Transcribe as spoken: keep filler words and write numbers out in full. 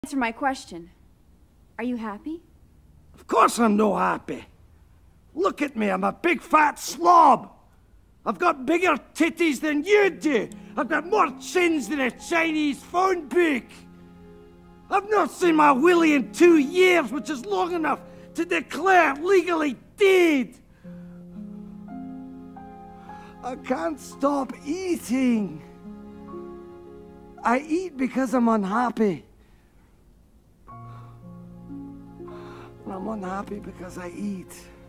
Answer my question. Are you happy? Of course I'm no happy. Look at me, I'm a big fat slob. I've got bigger titties than you do. I've got more chins than a Chinese phone book. I've not seen my willy in two years, which is long enough to declare legally dead. I can't stop eating. I eat because I'm unhappy. And I'm unhappy because I eat.